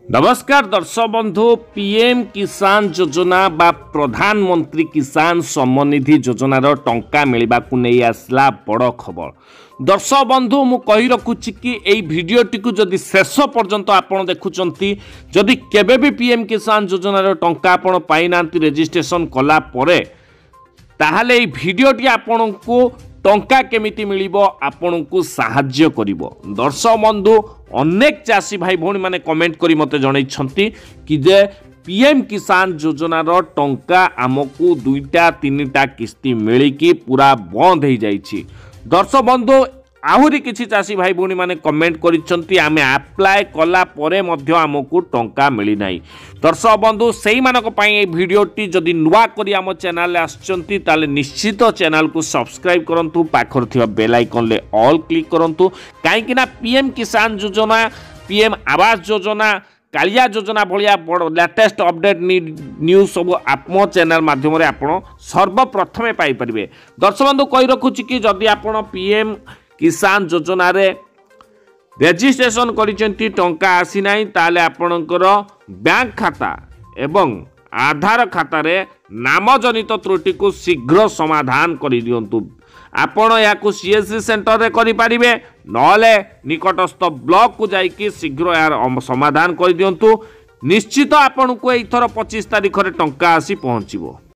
नमस्कार दर्शक बंधु पीएम किसान योजना बा प्रधानमंत्री किसान सम्मानिधि योजनार टंका मिलवा को नहीं आसला बड़ खबर। दर्शक बंधु मु कही रखुची कि एई भिडियोटी को जदि शेष पर्यंत आपण देखुचंती जदि केबे भी पीएम किसान योजनार टंका आपण पाई नांती रजिस्ट्रेशन कला परे ताहले एई भिडियोटी आपण को टंका केमिति मिलिबो आपनकु साहाय्य करिवो। दर्शक बंधु अनेक चाषी भाई भौणी माने कमेंट करी मते जणाइछंती कि जे पीएम किसान योजनार टंका आमकु दुईटा तीनटा किस्ती मिलिकी पूरा बंद हो जाइछि। दर्शक बंधु आहुरी किछि चाषी भाई भौणी माने कमेंट करिछंती आमे अप्लाई कला परे मध्य आमकु टंका मिली नाही। दर्शक बंधु सेही मानक पई ए भिडियोटी जदि नुवा करी आम चैनल आछंती ताले निश्चित चैनल को सब्सक्राइब करंतु पाखर थिबा बेल आइकन ले ऑल क्लिक करंतु काहेकि ना पीएम किसान योजना पीएम आवास योजना कालिया योजना भलिया बड़ लेटेस्ट अपडेट न्यूज सब आम चैनल माध्यम आपण सर्वप्रथमे पाई परिबे। दर्शक बंधु कहि रखुछि कि जदि आपण पीएम किसान योजना रे रजिस्ट्रेशन करिसेंती टंका आसी नाही ताले आपणकर बैंक खाता एवं आधार खाता रे नाम जनित त्रुटि को शीघ्र समाधान करि दियंतु। आपण याकु सीएससी सेंटर रे करि परिबे नले निकटस्थ ब्लॉक को जाइकी शीघ्र यार समाधान करि दियंतु। निश्चित आपण को एथर 25 तारिख रे टंका आसी पहुंचीबो।